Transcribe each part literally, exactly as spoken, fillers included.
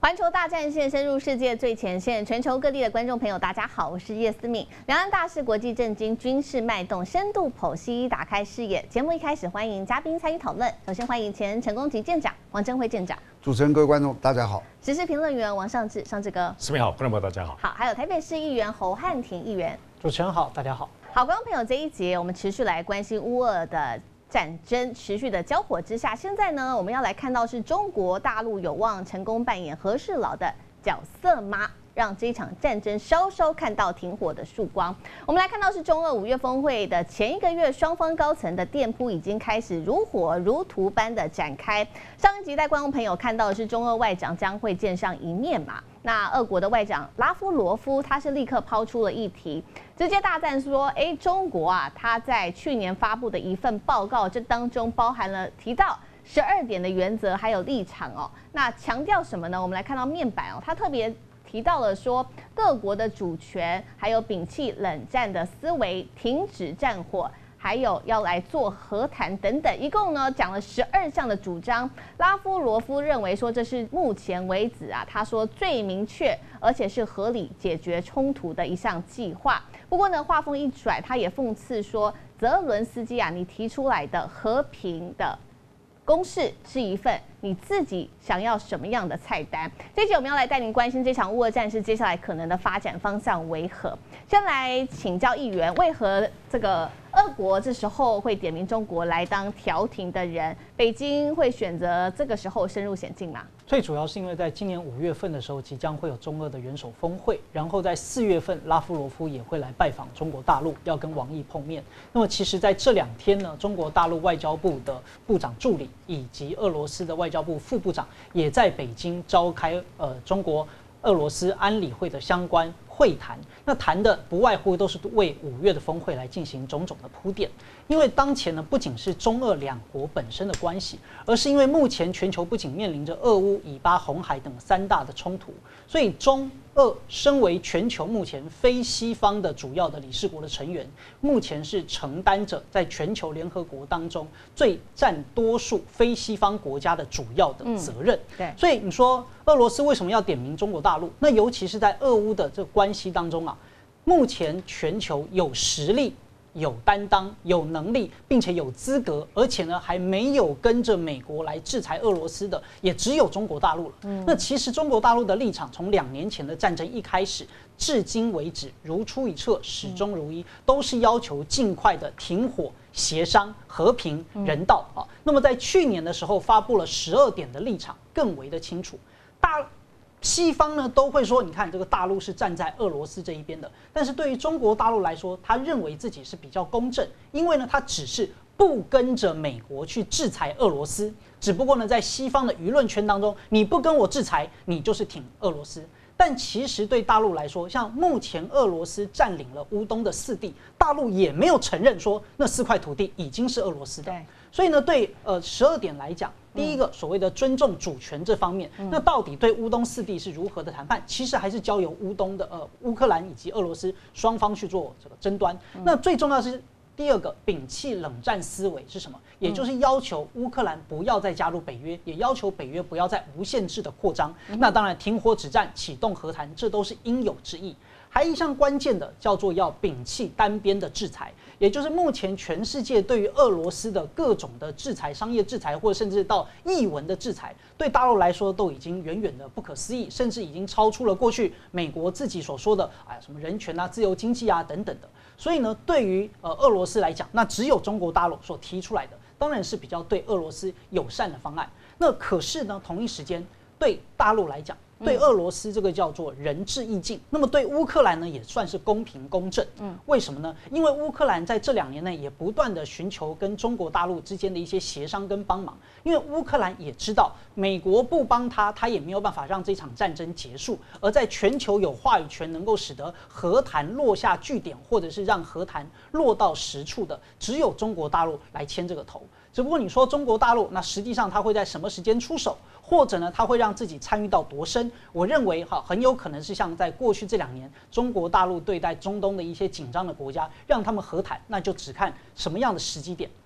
环球大战线深入世界最前线，全球各地的观众朋友，大家好，我是叶思敏。两岸大事、国际政经、军事脉动，深度剖析，打开视野。节目一开始，欢迎嘉宾参与讨论。首先欢迎前成功级舰长王征辉舰长， 主持人、各位观众，大家好。 时事评论员王尚志，尚志哥， 思敏好，观众朋友大家好。 好，还有台北市议员侯汉廷议员， 主持人好，大家好。 好，观众朋友，这一节我们持续来关心乌俄的战争持续的交火之下，现在呢，我们要来看到是中国大陆有望成功扮演和事佬的角色吗？让这一场战争稍稍看到停火的曙光。我们来看到是中俄五月峰会的前一个月，双方高层的电波已经开始如火如荼般的展开。上一集带观众朋友看到的是中俄外长将会见上一面嘛？那俄国的外长拉夫罗夫他是立刻抛出了议题，直接大赞说：“哎，中国啊，他在去年发布的一份报告，这当中包含了提到十二点的原则还有立场哦。那强调什么呢？我们来看到面板哦，他特别提到了说，各国的主权，还有摒弃冷战的思维，停止战火，还有要来做和谈等等，一共呢讲了十二项的主张。拉夫罗夫认为说，这是目前为止啊，他说最明确而且是合理解决冲突的一项计划。不过呢，话锋一转，他也讽刺说，泽伦斯基啊，你提出来的和平的公式是一份你自己想要什么样的菜单？这一集我们要来带您关心这场乌俄战事接下来可能的发展方向为何。先来请教议员，为何这个俄国这时候会点名中国来当调停的人？北京会选择这个时候深入险境吗？ 最主要是因为在今年五月份的时候，即将会有中俄的元首峰会，然后在四月份，拉夫罗夫也会来拜访中国大陆，要跟王毅碰面。那么其实在这两天呢，中国大陆外交部的部长助理以及俄罗斯的外交部副部长也在北京召开呃中国俄罗斯安理会的相关会谈，那谈的不外乎都是为五月的峰会来进行种种的铺垫。因为当前呢，不仅是中俄两国本身的关系，而是因为目前全球不仅面临着俄乌、以巴、红海等三大的冲突，所以中俄身为全球目前非西方的主要的理事国的成员，目前是承担着在全球联合国当中最占多数非西方国家的主要的责任。嗯、对，所以你说俄罗斯为什么要点名中国大陆？那尤其是在俄乌的这个关系当中啊，目前全球有实力、有担当、有能力，并且有资格，而且呢还没有跟着美国来制裁俄罗斯的，也只有中国大陆了。嗯、那其实中国大陆的立场，从两年前的战争一开始，至今为止如出一辙，始终如一，都是要求尽快的停火、协商、和平、人道啊。那么在去年的时候，发布了十二点的立场，更为的清楚。大西方呢都会说，你看这个大陆是站在俄罗斯这一边的，但是对于中国大陆来说，他认为自己是比较公正，因为呢他只是不跟着美国去制裁俄罗斯，只不过呢在西方的舆论圈当中，你不跟我制裁，你就是挺俄罗斯。但其实对大陆来说，像目前俄罗斯占领了乌东的四地，大陆也没有承认说那四块土地已经是俄罗斯的。所以呢，对呃十二点来讲，第一个所谓的尊重主权这方面，嗯、那到底对乌东四地是如何的谈判，其实还是交由乌东的呃乌克兰以及俄罗斯双方去做这个争端。嗯、那最重要的是第二个，摒弃冷战思维是什么？也就是要求乌克兰不要再加入北约，也要求北约不要再无限制的扩张。嗯、那当然，停火止战、启动和谈，这都是应有之义。还一项关键的叫做要摒弃单边的制裁，也就是目前全世界对于俄罗斯的各种的制裁、商业制裁，或者甚至到艺文的制裁，对大陆来说都已经远远的不可思议，甚至已经超出了过去美国自己所说的哎什么人权啊、自由经济啊等等的。所以呢，对于呃俄罗斯来讲，那只有中国大陆所提出来的，当然是比较对俄罗斯友善的方案。那可是呢，同一时间对大陆来讲，对俄罗斯这个叫做仁至义尽，那么对乌克兰呢也算是公平公正。嗯，为什么呢？因为乌克兰在这两年内也不断的寻求跟中国大陆之间的一些协商跟帮忙，因为乌克兰也知道美国不帮他，他也没有办法让这场战争结束，而在全球有话语权，能够使得和谈落下句点，或者是让和谈落到实处的，只有中国大陆来牵这个头。只不过你说中国大陆，那实际上他会在什么时间出手，或者呢他会让自己参与到多深？我认为哈很有可能是像在过去这两年，中国大陆对待中东的一些紧张的国家，让他们和谈，那就只看什么样的时机点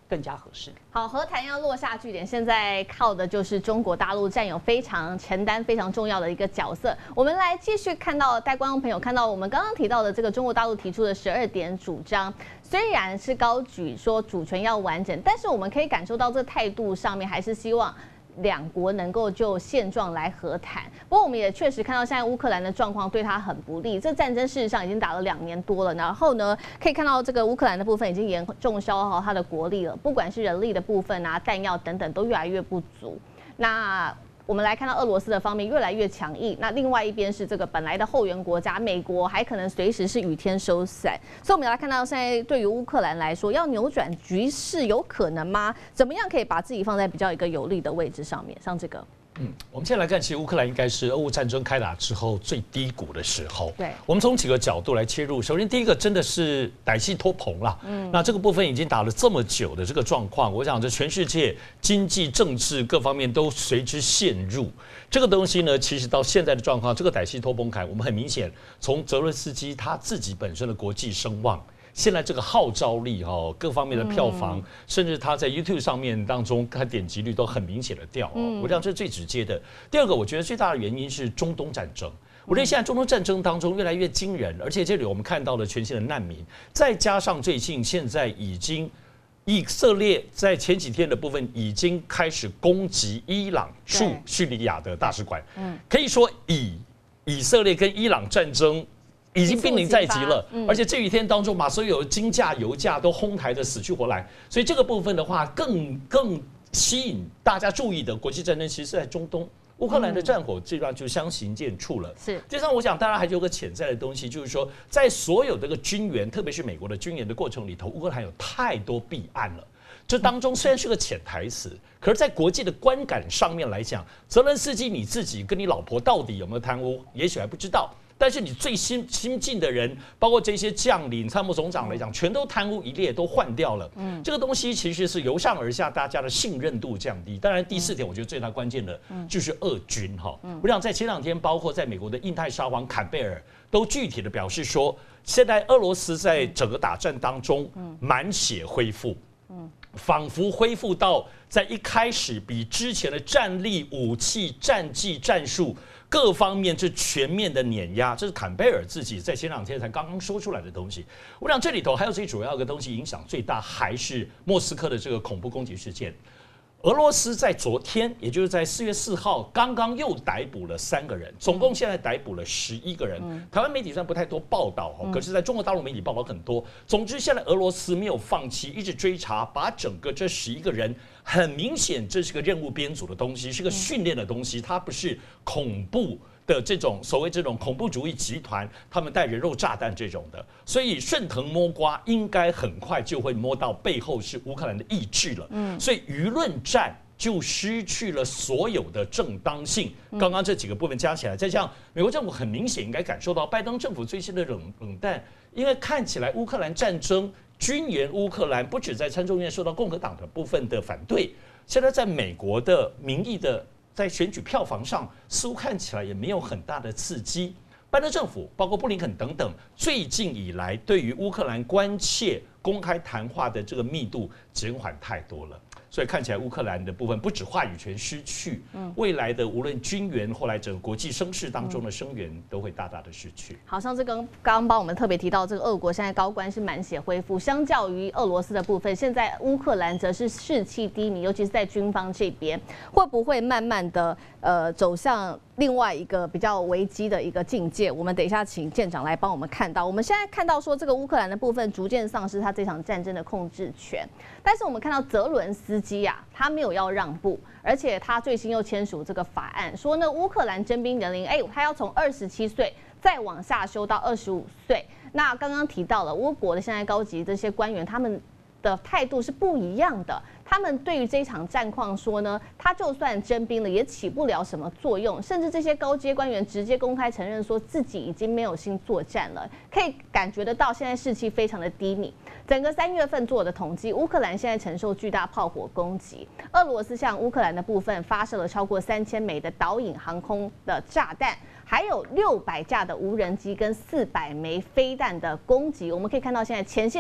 更加合适。 好，和谈要落下句点，现在靠的就是中国大陆占有非常承担非常重要的一个角色。我们来继续看到带观众朋友看到我们刚刚提到的这个中国大陆提出的十二点主张，虽然是高举说主权要完整，但是我们可以感受到这态度上面还是希望两国能够就现状来和谈。不过我们也确实看到现在乌克兰的状况对他很不利，这战争事实上已经打了两年多了，然后呢可以看到这个乌克兰的部分已经严重消耗他的国力了，不管是人力的部分啊、弹药等等都越来越不足。那我们来看到俄罗斯的方面越来越强硬，那另外一边是这个本来的后援国家美国还可能随时是雨天收伞，所以我们来看到现在对于乌克兰来说，要扭转局势有可能吗？怎么样可以把自己放在比较一个有利的位置上面？像这个。 嗯，我们现在来看，其实乌克兰应该是俄乌战争开打之后最低谷的时候。 对， 我们从几个角度来切入。首先，第一个真的是歹戏拖棚啦。嗯，那这个部分已经打了这么久的这个状况，我想这全世界经济、政治各方面都随之陷入。这个东西呢，其实到现在的状况，这个歹戏拖棚感，我们很明显从泽伦斯基他自己本身的国际声望。现在这个号召力哦，各方面的票房，嗯、甚至他在 YouTube 上面当中，他点击率都很明显的掉哦。嗯、我想这是最直接的。第二个，我觉得最大的原因是中东战争。我觉得现在中东战争当中越来越惊人，而且这里我们看到了全新的难民，再加上最近现在已经以色列在前几天的部分已经开始攻击伊朗驻叙利亚的大使馆，嗯，可以说以以色列跟伊朗战争。已经濒临在即了，而且这几天当中，把所有金价、油价都哄抬的死去活来，所以这个部分的话，更更吸引大家注意的国际战争，其实是在中东。乌克兰的战火这段就相形见绌了。是，就像我想，当然还有个潜在的东西，就是说，在所有这个军援，特别是美国的军援的过程里头，乌克兰有太多弊案了。这当中虽然是个潜台词，可是，在国际的观感上面来讲，泽伦斯基你自己跟你老婆到底有没有贪污，也许还不知道。但是你最新新进的人，包括这些将领、参谋总长来讲，全都贪污一列，都换掉了。嗯，这个东西其实是由上而下，大家的信任度降低。当然，第四点，我觉得最大关键的就是俄军哈。我想在前两天，包括在美国的印太沙皇坎贝尔都具体的表示说，现在俄罗斯在整个打战当中满血恢复，嗯，仿佛恢复到在一开始比之前的战力、武器、战绩、战术。各方面是全面的碾压，这是坎贝尔自己在前两天才刚刚说出来的东西。我想这里头还有最主要的东西影响最大，还是莫斯科的这个恐怖攻击事件。俄罗斯在昨天，也就是在四月四号，刚刚又逮捕了三个人，总共现在逮捕了十一个人。嗯、台湾媒体上不太多报道，嗯、可是在中国大陆媒体报道很多。总之，现在俄罗斯没有放弃，一直追查，把整个这十一个人，很明显这是个任务编组的东西，是个训练的东西，它不是恐怖的这种所谓这种恐怖主义集团，他们带人肉炸弹这种的，所以顺藤摸瓜，应该很快就会摸到背后是乌克兰的意志了。嗯，所以舆论战就失去了所有的正当性。刚刚这几个部分加起来，再加上美国政府很明显应该感受到拜登政府最新的冷冷淡，因为看起来乌克兰战争军援乌克兰不止在参众院受到共和党的部分的反对，现在在美国的民意的。在选举票房上，似乎看起来也没有很大的刺激。拜登政府，包括布林肯等等，最近以来对于乌克兰关切公开谈话的这个密度减缓太多了。所以看起来乌克兰的部分不止话语权失去，嗯，未来的无论军援，后来整个国际声势当中的声援都会大大的失去。 好像这个刚刚帮我们特别提到，这个俄国现在高官是满血恢复，相较于俄罗斯的部分，现在乌克兰则是士气低迷，尤其是在军方这边，会不会慢慢的呃走向另外一个比较危机的一个境界？我们等一下请舰长来帮我们看到。我们现在看到说，这个乌克兰的部分逐渐丧失他这场战争的控制权，但是我们看到泽伦斯基啊，他没有要让步，而且他最新又签署这个法案，说呢乌克兰征兵年龄，哎，他要从二十七岁再往下修到二十五岁。那刚刚提到了乌国的现在高级这些官员，他们的态度是不一样的。他们对于这场战况说呢，他就算征兵了，也起不了什么作用。甚至这些高阶官员直接公开承认说自己已经没有心作战了，可以感觉得到现在士气非常的低迷。整个三月份做的统计，乌克兰现在承受巨大炮火攻击，俄罗斯向乌克兰的部分发射了超过三千枚的导引航空的炸弹，还有六百架的无人机跟四百枚飞弹的攻击。我们可以看到现在前线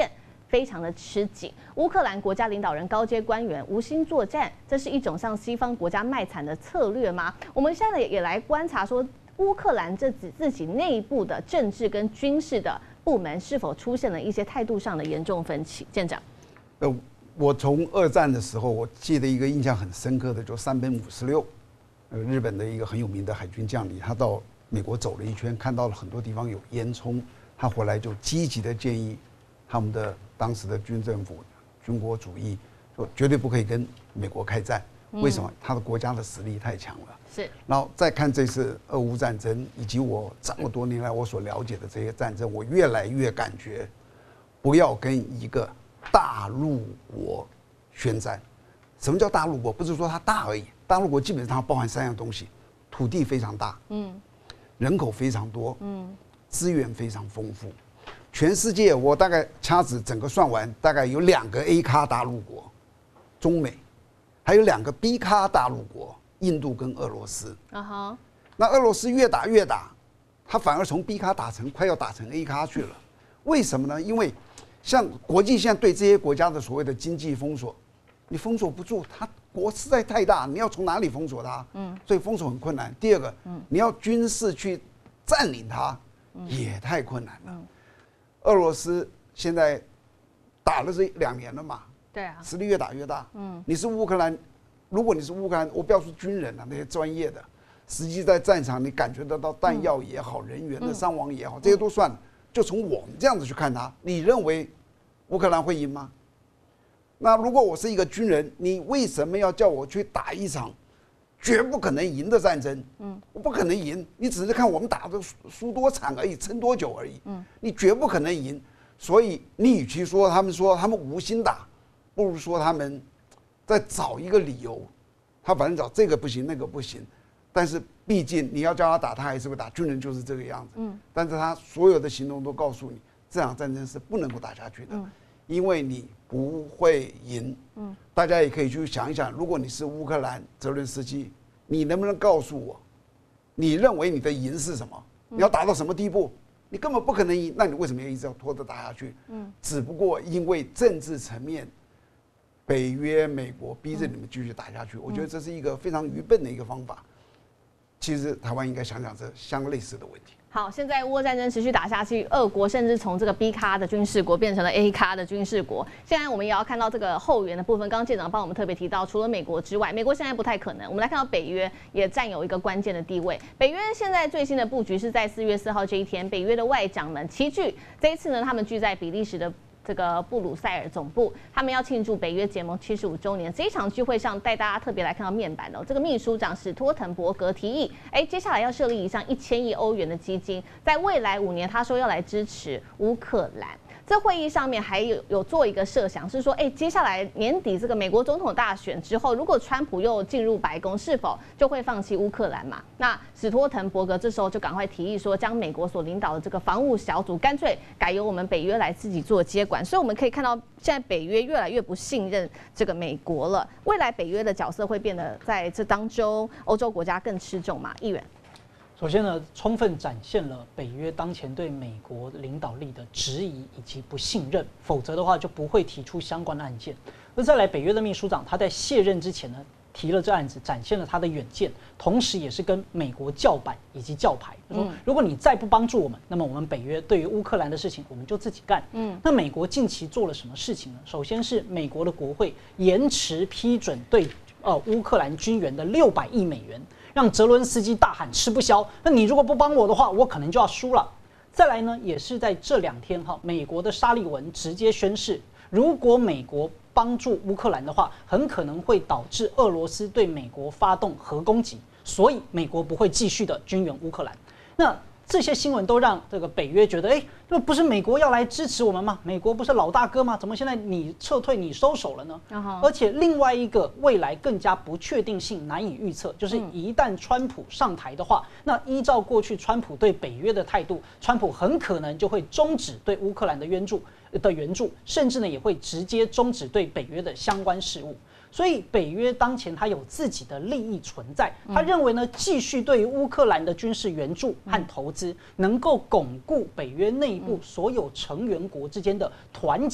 非常的吃紧。乌克兰国家领导人高阶官员无心作战，这是一种向西方国家卖惨的策略吗？我们现在也来观察说，乌克兰这自自己内部的政治跟军事的部门是否出现了一些态度上的严重分歧？舰长， 呃，我从二战的时候，我记得一个印象很深刻的，就山本五十六，呃，日本的一个很有名的海军将领，他到美国走了一圈，看到了很多地方有烟囱，他回来就积极的建议他们的当时的军政府、军国主义，说绝对不可以跟美国开战。为什么？他的国家的实力太强了。 是。 然后再看这次俄乌战争，以及我这么多年来我所了解的这些战争，我越来越感觉，不要跟一个大陆国宣战。什么叫大陆国？不是说它大而已，大陆国基本上包含三样东西：土地非常大，嗯，人口非常多，嗯，资源非常丰富。全世界我大概掐指整个算完，大概有两个 A 咖大陆国，中美，还有两个 B 咖大陆国，印度跟俄罗斯。啊哈，那俄罗斯越打越打，他反而从 B 咖打成快要打成 A 咖去了。为什么呢？因为像国际现在对这些国家的所谓的经济封锁，你封锁不住，它国实在太大，你要从哪里封锁它？嗯，所以封锁很困难。第二个，嗯，你要军事去占领它，也太困难了。俄罗斯现在打了这两年了嘛， 对啊， 实力越打越大。嗯，你是乌克兰，如果你是乌克兰，我不要说军人啊，那些专业的，实际在战场你感觉得到弹药也好，人员的伤亡也好，这些都算了。就从我们这样子去看它，你认为乌克兰会赢吗？那如果我是一个军人，你为什么要叫我去打一场绝不可能赢的战争？嗯，我不可能赢，你只是看我们打的输多惨而已，撑多久而已。嗯，你绝不可能赢。所以你与其说他们说他们无心打，不如说他们在找一个理由。他反正找这个不行，那个不行。但是毕竟你要叫他打，他还是会打。军人就是这个样子。嗯，但是他所有的行动都告诉你，这场战争是不能够打下去的。嗯，因为你不会赢。嗯，大家也可以去想一想，如果你是乌克兰泽伦斯基，你能不能告诉我，你认为你的赢是什么？你要打到什么地步？你根本不可能赢，那你为什么要一直要拖着打下去？嗯，只不过因为政治层面，北约、美国逼着你们继续打下去，我觉得这是一个非常愚笨的一个方法。其实台湾应该想想这相类似的问题。 好，现在乌俄战争持续打下去，俄国甚至从这个 B 咖的军事国变成了 A 咖的军事国。现在我们也要看到这个后援的部分。刚刚舰长帮我们特别提到，除了美国之外，美国现在不太可能。我们来看到北约也占有一个关键的地位。北约现在最新的布局是在四月四号这一天，北约的外长们齐聚。这一次呢，他们聚在比利时的这个布鲁塞尔总部，他们要庆祝北约结盟七十五周年。这一场聚会上，带大家特别来看到面板哦。这个秘书长史托滕伯格提议，哎，接下来要设立一项一千亿欧元的基金，在未来五年，他说要来支持乌克兰。这会议上面还有有做一个设想，是说，哎，接下来年底这个美国总统大选之后，如果川普又进入白宫，是否就会放弃乌克兰嘛？那史托滕伯格这时候就赶快提议说，将美国所领导的这个防务小组干脆改由我们北约来自己做接管。所以我们可以看到，现在北约越来越不信任这个美国了。未来北约的角色会变得在这当中，欧洲国家更吃重嘛？议员。 首先呢，充分展现了北约当前对美国领导力的质疑以及不信任，否则的话就不会提出相关的案件。而再来，北约的秘书长他在卸任之前呢，提了这案子，展现了他的远见，同时也是跟美国叫板以及叫牌，就说如果你再不帮助我们，那么我们北约对于乌克兰的事情我们就自己干。嗯，那美国近期做了什么事情呢？首先是美国的国会延迟批准对呃乌克兰军援的六百亿美元。让泽伦斯基大喊吃不消，那你如果不帮我的话，我可能就要输了。再来呢，也是在这两天哈，美国的沙利文直接宣示，如果美国帮助乌克兰的话，很可能会导致俄罗斯对美国发动核攻击，所以美国不会继续的军援乌克兰。那这些新闻都让这个北约觉得，哎，这不是美国要来支持我们吗？美国不是老大哥吗？怎么现在你撤退、你收手了呢？ Uh-huh. 而且另外一个未来更加不确定性难以预测，就是一旦川普上台的话，嗯、那依照过去川普对北约的态度，川普很可能就会终止对乌克兰的援助的援助，甚至呢也会直接终止对北约的相关事务。所以北约当前它有自己的利益存在，他认为呢，继续对于乌克兰的军事援助和投资，能够巩固北约内部所有成员国之间的团结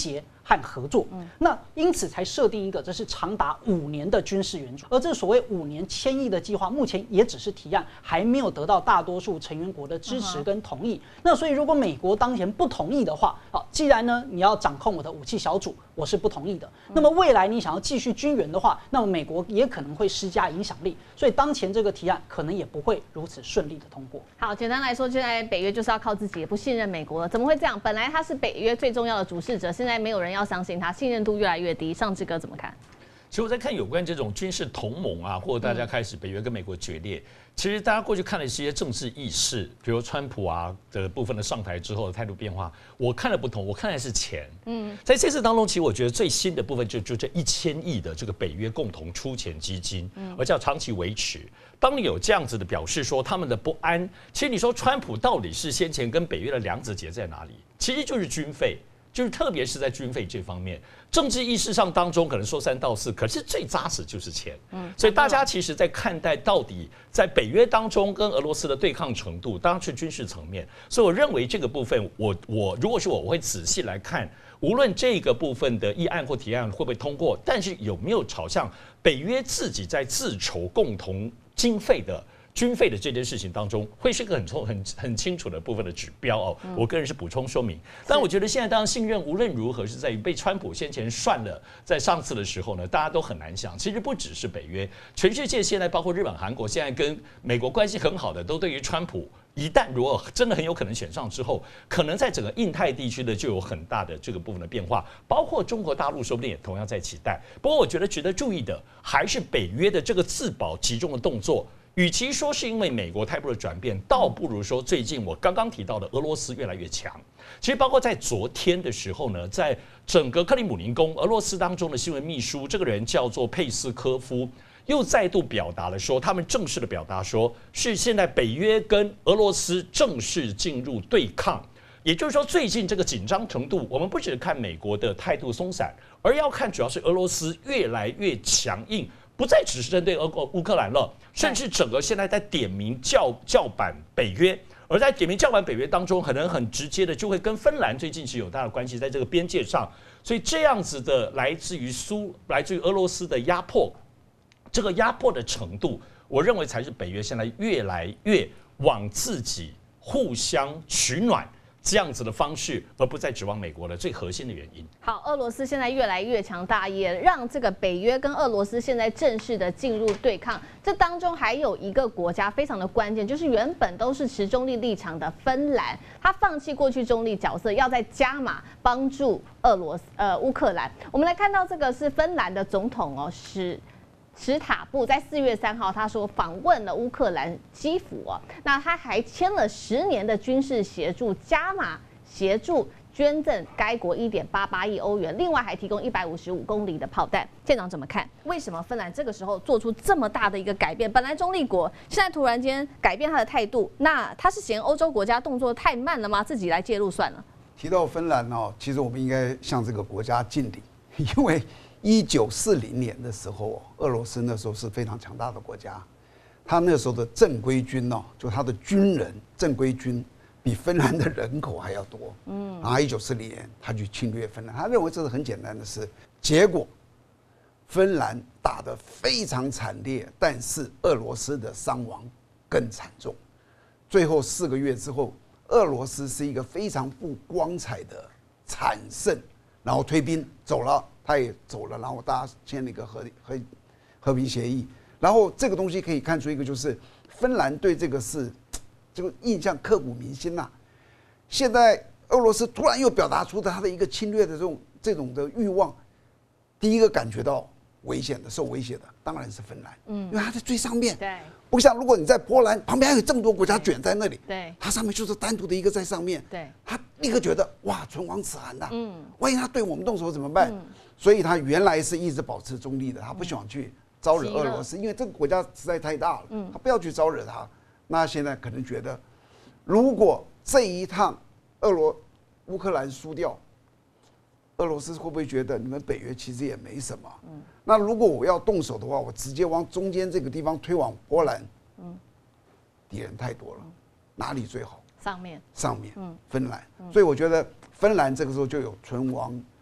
和合作。嗯、那因此才设定一个，这是长达五年的军事援助。而这所谓五年千亿的计划，目前也只是提案，还没有得到大多数成员国的支持跟同意。嗯、那所以如果美国当前不同意的话，好，既然呢你要掌控我的武器小组，我是不同意的。那么未来你想要继续军援的话，那么美国也可能会施加影响力。所以当前这个提案可能也不会如此顺利的通过。 好，简单来说，现在北约就是要靠自己，也不信任美国了。怎么会这样？本来他是北约最重要的主事者，现在没有人要相信他，信任度越来越低。上志哥怎么看？ 其实我在看有关这种军事同盟啊，或者大家开始北约跟美国决裂，其实大家过去看了一些政治意识，比如川普啊的部分的上台之后的态度变化，我看了不同，我看的是钱。嗯，在这次当中，其实我觉得最新的部分就就这一千亿的这个北约共同出钱基金，而且要长期维持。当你有这样子的表示说他们的不安，其实你说川普到底是先前跟北约的梁子结在哪里？其实就是军费。就是特别是在军费这方面，政治意识上当中可能说三道四，可是最扎实就是钱。嗯，所以大家其实在看待到底在北约当中跟俄罗斯的对抗程度，当然是军事层面。所以我认为这个部分，我我如果是我，我会仔细来看，无论这个部分的议案或提案会不会通过，但是有没有朝向北约自己在自筹共同经费的。军费的这件事情当中，会是一个很很很清楚的部分的指标哦。我个人是补充说明，但我觉得现在当然信任无论如何是在于被川普先前涮了，在上次的时候呢，大家都很难想。其实不只是北约，全世界现在包括日本、韩国，现在跟美国关系很好的，都对于川普一旦如果真的很有可能选上之后，可能在整个印太地区的就有很大的这个部分的变化，包括中国大陆说不定也同样在期待。不过我觉得值得注意的还是北约的这个自保集中的动作。与其说是因为美国态度的转变，倒不如说最近我刚刚提到的俄罗斯越来越强。其实包括在昨天的时候呢，在整个克里姆林宫，俄罗斯当中的新闻秘书，这个人叫做佩斯科夫，又再度表达了说，他们正式的表达说，是现在北约跟俄罗斯正式进入对抗。也就是说，最近这个紧张程度，我们不只看美国的态度松散，而要看主要是俄罗斯越来越强硬。不再只是针对俄乌克兰了，甚至整个现在在点名叫叫板北约，而在点名叫板北约当中，可能很直接的就会跟芬兰最近是有大的关系，在这个边界上，所以这样子的来自于苏来自于俄罗斯的压迫，这个压迫的程度，我认为才是北约现在越来越往自己互相取暖。这样子的方式，而不再指望美国的最核心的原因。 好，俄罗斯现在越来越强大，也让这个北约跟俄罗斯现在正式的进入对抗。这当中还有一个国家非常的关键，就是原本都是持中立立场的芬兰，他放弃过去中立角色，要在加码帮助俄罗斯呃乌克兰。我们来看到这个是芬兰的总统哦，是。史塔布在四月三号，他说访问了乌克兰基辅哦，那他还签了十年的军事协助，加码协助捐赠该国一点八八亿欧元，另外还提供一百五十五公里的炮弹。舰长怎么看？为什么芬兰这个时候做出这么大的一个改变？本来中立国，现在突然间改变他的态度，那他是嫌欧洲国家动作太慢了吗？自己来介入算了。 提到芬兰哦，其实我们应该向这个国家敬礼，因为。一九四零年的时候，俄罗斯那时候是非常强大的国家，他那时候的正规军哦，就他的军人正规军比芬兰的人口还要多。嗯，然后一九四零年他去侵略芬兰，他认为这是很简单的事，结果芬兰打得非常惨烈，但是俄罗斯的伤亡更惨重。最后四个月之后，俄罗斯是一个非常不光彩的惨胜，然后退兵走了。他也走了，然后大家签了一个和和和平协议，然后这个东西可以看出一个就是芬兰对这个是这个印象刻骨铭心呐、啊。现在俄罗斯突然又表达出他的一个侵略的这种这种的欲望，第一个感觉到危险的、受威胁的当然是芬兰，嗯，因为它在最上面， 对， 不像如果你在波兰旁边还有这么多国家卷在那里， 对， 它上面就是单独的一个在上面， 对， 他立刻觉得哇，唇亡齿寒呐，嗯，万一他对我们动手怎么办？嗯所以他原来是一直保持中立的，他不喜欢去招惹俄罗斯，因为这个国家实在太大了，他不要去招惹他。那现在可能觉得，如果这一趟俄罗乌克兰输掉，俄罗斯会不会觉得你们北约其实也没什么？那如果我要动手的话，我直接往中间这个地方推往波兰，敌人太多了，哪里最好？ 上面， 上面，芬兰。所以我觉得芬兰这个时候就有唇亡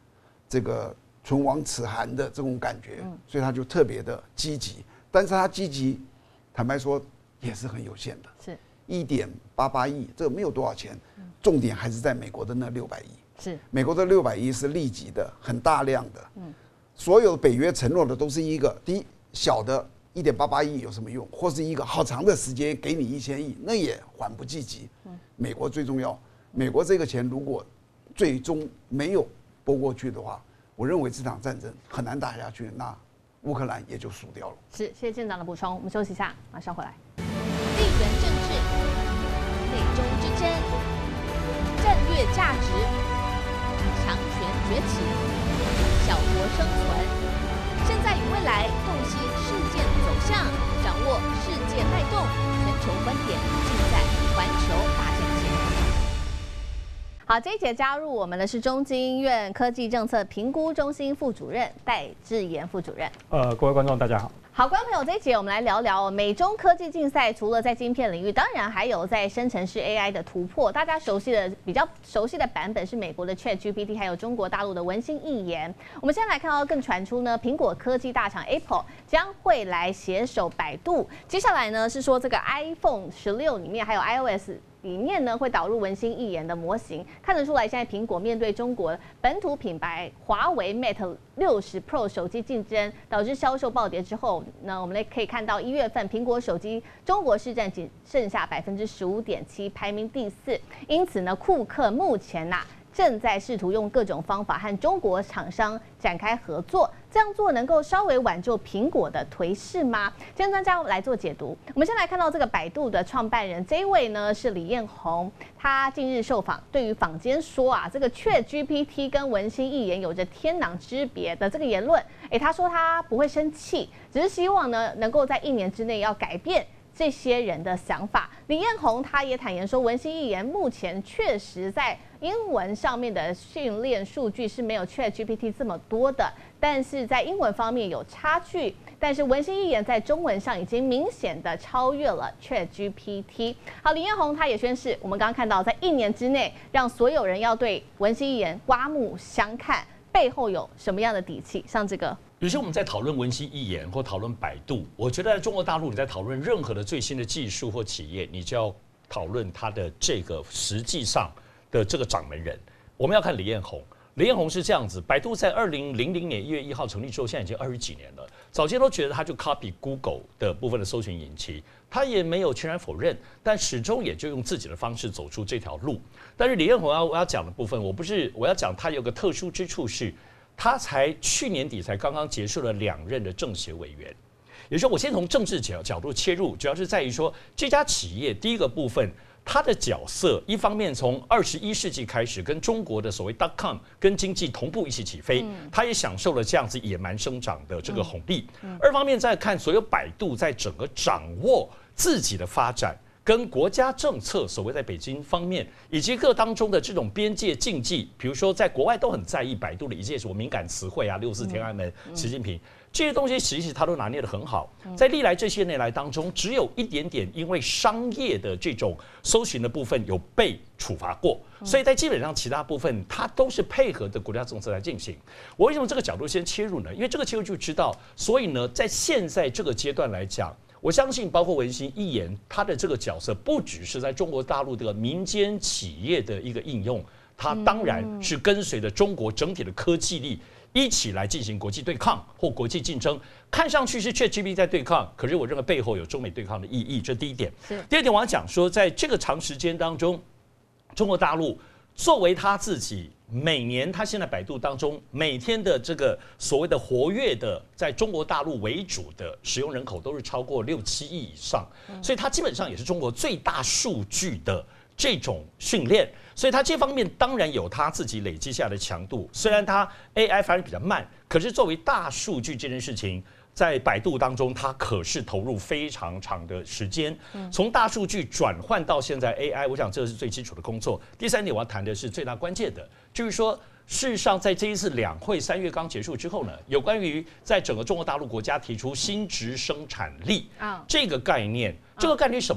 这个唇亡齿寒的这种感觉，所以他就特别的积极。但是他积极，坦白说也是很有限的， 是一点八八亿，这个没有多少钱。重点还是在美国的那六百亿， 是美国的六百亿是立即的、很大量的。嗯，所有北约承诺的都是一个第一小的一点八八亿有什么用，或是一个好长的时间给你一千亿，那也缓不济急。嗯，美国最重要，美国这个钱如果最终没有拨过去的话，我认为这场战争很难打下去，那乌克兰也就输掉了。 是，谢谢舰长的补充。我们休息一下，马上回来。 地缘政治、美中之争、战略价值、强权崛起、小国生存，现在与未来洞悉事件走向，掌握世界脉动，全球观点尽在环球大战线。 好，这一节加入我们的是中经院科技政策评估中心副主任戴志言副主任。 呃，各位观众大家好。 好，观众朋友，这一节我们来聊聊美中科技竞赛，除了在晶片领域，当然还有在生成式 A I 的突破。大家熟悉的、比较熟悉的版本是美国的 ChatGPT， 还有中国大陆的文心一言。我们现在来看到更传出呢，苹果科技大厂 Apple 将会来携手百度。接下来呢是说这个 iPhone 十六里面还有 iOS。里面呢会导入文心一言的模型，看得出来，现在苹果面对中国本土品牌华为 Mate 六十 Pro 手机竞争，导致销售暴跌之后呢，我们可以看到一月份苹果手机中国市占仅剩下百分之十五点七，排名第四。因此呢，库克目前呐、啊。正在试图用各种方法和中国厂商展开合作，这样做能够稍微挽救苹果的颓势吗？今天专家来做解读。我们先来看到这个百度的创办人，这一位呢是李彦宏，他近日受访，对于坊间说啊，这个 ChatGPT 跟文心一言有着天壤之别的这个言论，哎，他说他不会生气，只是希望呢能够在一年之内要改变这些人的想法。李彦宏他也坦言说，文心一言目前确实在英文上面的训练数据是没有 ChatGPT 这么多的，但是在英文方面有差距。但是文心一言在中文上已经明显的超越了 ChatGPT。好，李彦宏他也宣示，我们刚刚看到，在一年之内让所有人要对文心一言刮目相看，背后有什么样的底气？像这个。 有些我们在讨论文心一言或讨论百度，我觉得在中国大陆你在讨论任何的最新的技术或企业，你就要讨论它的这个实际上的这个掌门人。我们要看李彦宏，李彦宏是这样子，百度在二零零零年一月一号成立之后，现在已经二十几年了。早期都觉得他就 copy Google 的部分的搜寻引擎，他也没有全然否认，但始终也就用自己的方式走出这条路。但是李彦宏要我要讲的部分，我不是我要讲他有个特殊之处是。他才去年底才刚刚结束了两任的政协委员，也就是说，我先从政治角角度切入，主要是在于说这家企业第一个部分，它的角色一方面从二十一世纪开始跟中国的所谓 dot com 跟经济同步一起起飞，它也享受了这样子野蛮生长的这个红利；二方面再看所有百度在整个掌握自己的发展。跟国家政策，所谓在北京方面，以及各当中的这种边界禁忌，比如说在国外都很在意百度的一些什么敏感词汇啊，六四天安门、习近平这些东西，其实他都拿捏得很好。在历来这些年来当中，只有一点点因为商业的这种搜寻的部分有被处罚过，所以在基本上其他部分，它都是配合的国家政策来进行。我为什么这个角度先切入呢？因为这个切入就知道，所以呢，在现在这个阶段来讲。我相信，包括文心一言，他的这个角色不只是在中国大陆这个民间企业的一个应用，它当然是跟随着中国整体的科技力一起来进行国际对抗或国际竞争。看上去是 ChatGPT 在对抗，可是我认为背后有中美对抗的意义，这第一点。第二点，我要讲说，在这个长时间当中，中国大陆作为他自己。每年，它现在百度当中每天的这个所谓的活跃的，在中国大陆为主的使用人口都是超过六七亿以上，所以它基本上也是中国最大数据的这种训练，所以它这方面当然有它自己累积下的强度。虽然它 A I 反而比较慢，可是作为大数据这件事情。在百度当中，它可是投入非常长的时间，从大数据转换到现在 A I， 我想这是最基础的工作。第三点，我要谈的是最大关键的，就是说，事实上在这一次两会三月刚结束之后呢，有关于在整个中国大陆国家提出新质生产力啊这个概念，这个概念是什么？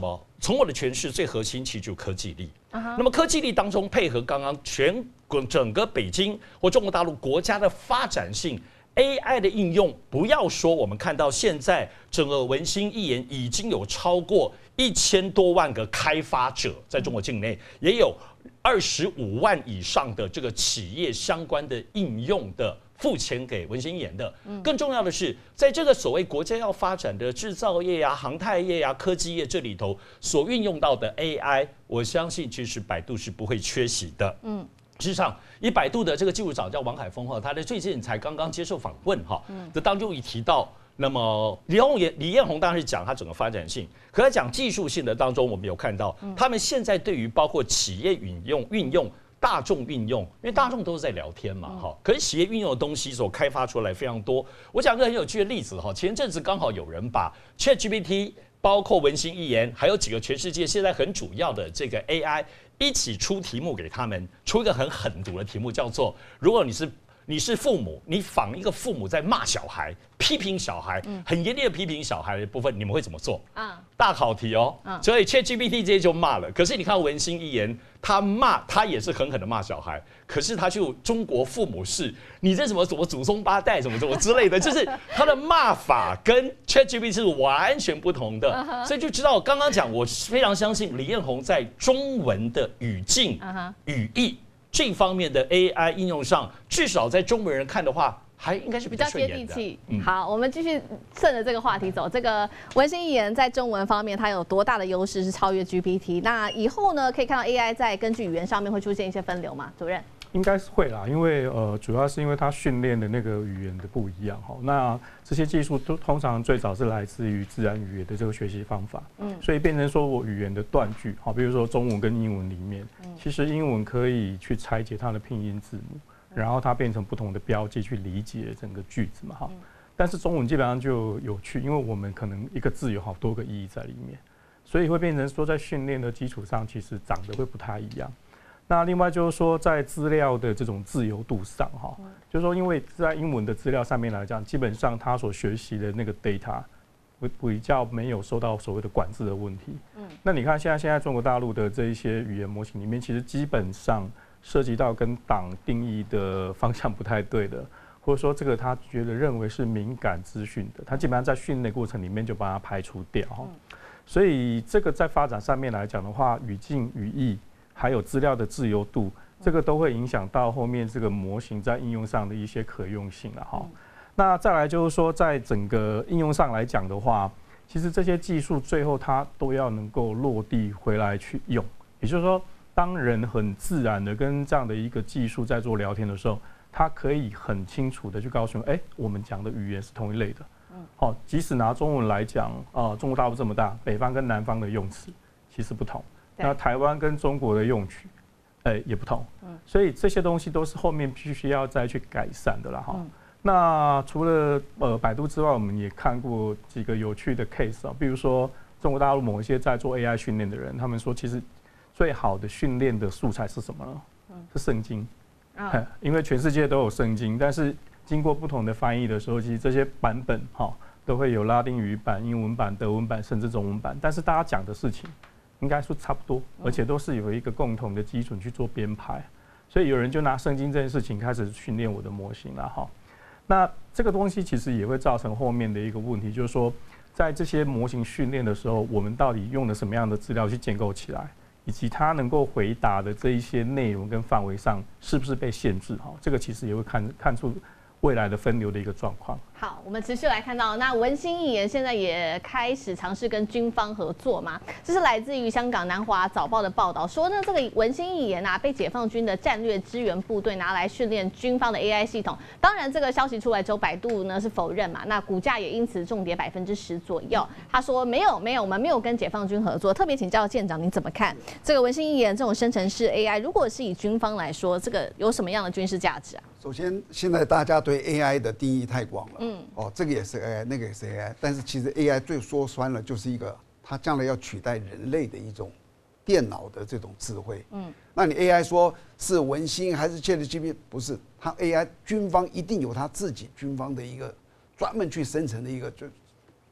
从我的诠释，最核心其实就是科技力。 Uh-huh. 那么科技力当中配合刚刚全整个北京或中国大陆国家的发展性 ，A I 的应用，不要说我们看到现在整个文心一言已经有超过一千多万个开发者在中国境内，也有二十五万以上的这个企业相关的应用的。付钱给文心一言的，更重要的是，在这个所谓国家要发展的制造业呀、航太业呀、科技业这里头所运用到的 A I， 我相信其实百度是不会缺席的。嗯，事实上，以百度的这个技术长叫王海峰哈，他在最近才刚刚接受访问哈，这当中一提到，那么李鸿也李彦宏当然是讲他整个发展性，可在讲技术性的当中，我们有看到他们现在对于包括企业运用运用。大众运用，因为大众都是在聊天嘛，哈。可是企业运用的东西所开发出来非常多。我讲个很有趣的例子哈，前阵子刚好有人把 ChatGPT， 包括文心一言，还有几个全世界现在很主要的这个 A I 一起出题目给他们，出一个很狠毒的题目，叫做如果你是。你是父母，你仿一个父母在骂小孩、批评小孩，很严厉的批评小孩的部分，你们会怎么做？啊，大考题哦。所以 ChatGPT 这些就骂了。可是你看文心一言，他骂他也是狠狠的骂小孩，可是他就中国父母是，你这什么什么祖宗八代什么什么之类的，就是他的骂法跟 ChatGPT 是完全不同的，所以就知道我刚刚讲，我非常相信李彦宏在中文的语境、语义。这方面的 A I 应用上，至少在中国人看的话，还应该是比较接地气。嗯、好，我们继续顺着这个话题走。这个文心一言在中文方面，它有多大的优势是超越 G P T？ 那以后呢，可以看到 A I 在根据语言上面会出现一些分流吗？主任？ 应该是会啦，因为呃，主要是因为它训练的那个语言的不一样哈。那这些技术都通常最早是来自于自然语言的这个学习方法，嗯，所以变成说我语言的断句，好，比如说中文跟英文里面，其实英文可以去拆解它的拼音字母，然后它变成不同的标记去理解整个句子嘛，哈。但是中文基本上就有趣，因为我们可能一个字有好多个意义在里面，所以会变成说在训练的基础上，其实长得会不太一样。那另外就是说，在资料的这种自由度上，哈，就是说，因为在英文的资料上面来讲，基本上它所学习的那个 data 比较没有受到所谓的管制的问题。嗯，那你看现在现在中国大陆的这一些语言模型里面，其实基本上涉及到跟党定义的方向不太对的，或者说这个他觉得认为是敏感资讯的，他基本上在训练过程里面就把它排除掉。哈，所以这个在发展上面来讲的话，语境、语义。还有资料的自由度，这个都会影响到后面这个模型在应用上的一些可用性了哈。那再来就是说，在整个应用上来讲的话，其实这些技术最后它都要能够落地回来去用。也就是说，当人很自然的跟这样的一个技术在做聊天的时候，它可以很清楚的去告诉你，哎，我们讲的语言是同一类的。好，即使拿中文来讲，啊，中国大陆这么大，北方跟南方的用词其实不同。那台湾跟中国的用曲，呃，也不同，所以这些东西都是后面必须要再去改善的啦哈。那除了呃百度之外，我们也看过几个有趣的 case 啊，比如说中国大陆某一些在做 A I 训练的人，他们说其实最好的训练的素材是什么呢？是圣经，因为全世界都有圣经，但是经过不同的翻译的时候，其实这些版本哈都会有拉丁语版、英文版、德文版，甚至中文版，但是大家讲的事情。应该说差不多，而且都是有一个共同的基准去做编排，所以有人就拿圣经这件事情开始训练我的模型了哈。那这个东西其实也会造成后面的一个问题，就是说在这些模型训练的时候，我们到底用了什么样的资料去建构起来，以及它能够回答的这一些内容跟范围上是不是被限制哈？这个其实也会看看出未来的分流的一个状况。 好，我们持续来看到，那文心一言现在也开始尝试跟军方合作嘛？这是来自于香港南华早报的报道，说呢，这个文心一言啊，被解放军的战略支援部队拿来训练军方的 A I 系统。当然，这个消息出来之后，百度呢是否认嘛？那股价也因此重跌百分之十左右。他说没有，没有，我们没有跟解放军合作。特别请教舰长，您怎么看这个文心一言这种生成式 A I？如果是以军方来说，这个有什么样的军事价值啊？ 首先，现在大家对 A I 的定义太广了，嗯，哦，这个也是 A I， 那个也是 A I， 但是其实 A I 最说穿了就是一个，它将来要取代人类的一种电脑的这种智慧，嗯，那你 A I 说是文心还是 ChatGPT， 不是，它 A I 军方一定有它自己军方的一个专门去生成的一个就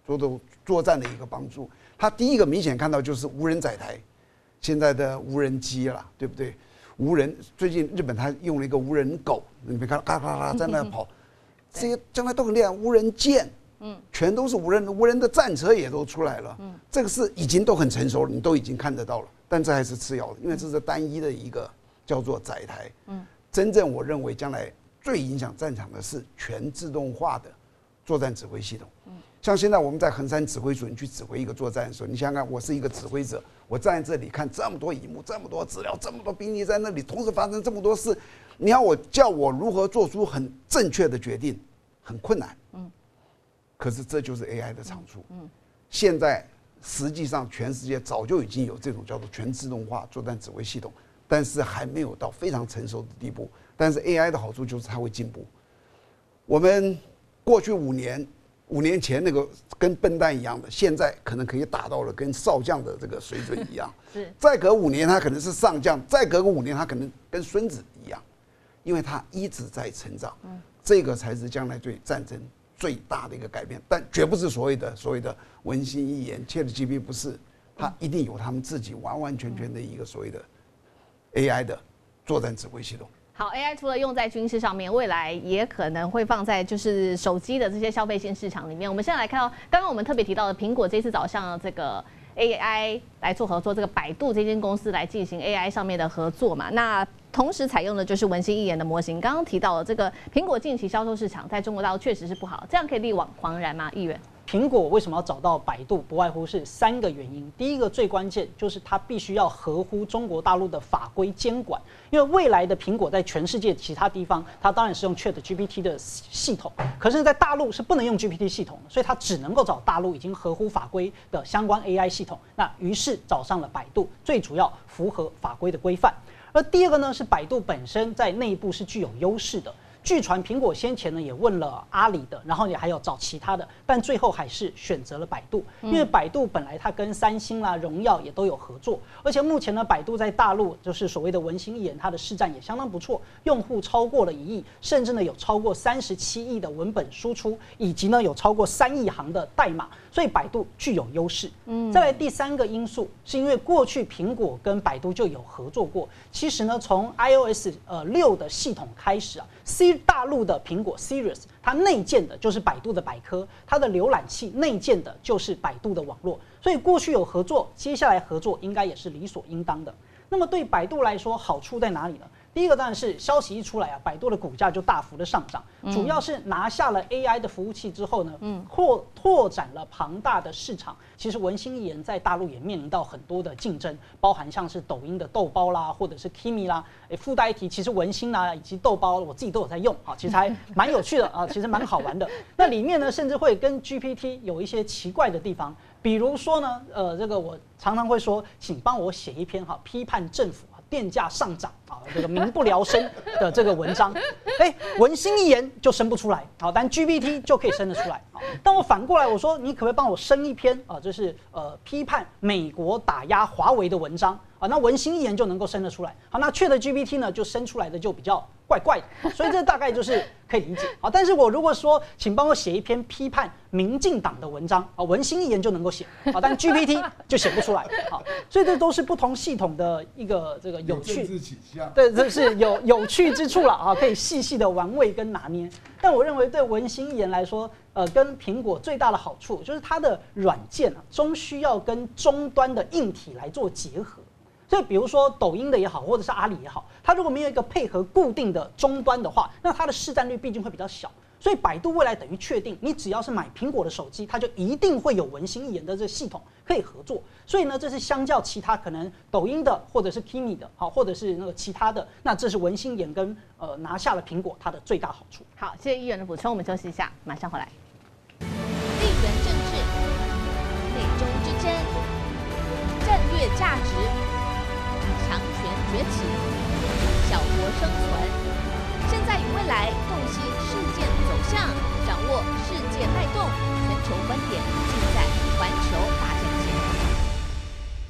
作作作战的一个帮助。它第一个明显看到就是无人载台，现在的无人机啦，对不对？无人最近日本它用了一个无人狗，你没看到嘎嘎嘎在那跑，这些将来都很厉害。无人舰，嗯，全都是无人，无人的战车也都出来了，嗯，这个是已经都很成熟了，你都已经看得到了。但这还是次要的，因为这是单一的一个叫做载台，嗯，真正我认为将来最影响战场的是全自动化的作战指挥系统，嗯。像现在我们在衡山指挥所，你去指挥一个作战的时候，你想想看，我是一个指挥者，我站在这里看这么多荧幕、这么多资料、这么多兵力在那里，同时发生这么多事，你要我叫我如何做出很正确的决定，很困难。嗯。可是这就是 A I 的长处。嗯。现在实际上全世界早就已经有这种叫做全自动化作战指挥系统，但是还没有到非常成熟的地步。但是 A I 的好处就是它会进步。我们过去五年。五年前那个跟笨蛋一样的，现在可能可以达到了跟少将的这个水准一样。是，再隔五年他可能是上将，再隔个五年他可能跟孙子一样，因为他一直在成长。嗯，这个才是将来对战争最大的一个改变，但绝不是所谓的所谓的文心一言 ，ChatGPT 不是，它一定有他们自己完完全全的一个所谓的 A I 的作战指挥系统。 好 ，A I 除了用在军事上面，未来也可能会放在就是手机的这些消费性市场里面。我们现在来看到，刚刚我们特别提到的苹果这次早上这个 A I 来做合作，这个百度这间公司来进行 A I 上面的合作嘛。那同时采用的就是文心一言的模型。刚刚提到了这个苹果近期销售市场在中国大陆确实是不好，这样可以力挽狂澜吗？议员？ 苹果为什么要找到百度？不外乎是三个原因。第一个最关键就是它必须要合乎中国大陆的法规监管，因为未来的苹果在全世界其他地方，它当然是用 ChatGPT 的系统，可是，在大陆是不能用 G P T 系统的，所以它只能够找大陆已经合乎法规的相关 A I 系统。那于是找上了百度，最主要符合法规的规范。而第二个呢，是百度本身在内部是具有优势的。据传，苹果先前呢也问了阿里的，然后也还有找其他的，但最后还是选择了百度，因为百度本来它跟三星啦、荣耀也都有合作，而且目前呢，百度在大陆就是所谓的文心一言，它的市占也相当不错，用户超过了一亿，甚至呢有超过三十七亿的文本输出，以及呢有超过三亿行的代码，所以百度具有优势。嗯，再来第三个因素是因为过去苹果跟百度就有合作过，其实呢从 iOS 呃六的系统开始啊 ，C 大陆的苹果 Sirius， 它内建的就是百度的百科，它的浏览器内建的就是百度的网络，所以过去有合作，接下来合作应该也是理所应当的。那么对百度来说，好处在哪里呢？第一个当然是消息一出来啊，百度的股价就大幅的上涨，主要是拿下了 A I 的服务器之后呢，嗯，扩拓展了庞大的市场。其实文心一言在大陆也面临到很多的竞争，包含像是抖音的豆包啦，或者是 Kimi 啦，诶，附带一提，其实文心啦以及豆包我自己都有在用啊，其实还蛮有趣的啊，其实蛮好玩的。那里面呢，甚至会跟 G P T 有一些奇怪的地方，比如说呢，呃，这个我常常会说，请帮我写一篇哈批判政府。电价上涨啊，这个民不聊生的这个文章，哎，文心一言就生不出来，好，但 G P T 就可以生得出来。但我反过来我说，你可不可以帮我生一篇啊？就是呃批判美国打压华为的文章啊？那文心一言就能够生得出来。好，那 ChatGPT 呢就生出来的就比较怪怪的，所以这大概就是可以理解。好，但是我如果说，请帮我写一篇批判民进党的文章啊，文心一言就能够写，好，但 G P T 就写不出来。好，所以这都是不同系统的一个这个有趣，对，这是有有趣之处了啊，可以细细的玩味跟拿捏。但我认为对文心一言来说，呃，跟苹果最大的好处就是它的软件啊，终需要跟终端的硬体来做结合。所以，比如说抖音的也好，或者是阿里也好，它如果没有一个配合固定的终端的话，那它的市占率毕竟会比较小。所以，百度未来等于确定，你只要是买苹果的手机，它就一定会有文心一言的这个系统可以合作。所以呢，这是相较其他可能抖音的，或者是 Kimi 的，好，或者是那个其他的，那这是文心一言跟呃拿下了苹果它的最大好处。 好，谢谢议员的补充，我们休息一下，马上回来。 地缘政治、内中之争、战略价值。强权崛起，小国生存。现在与未来，洞悉事件走向，掌握世界脉动，全球观点尽在环球大战线。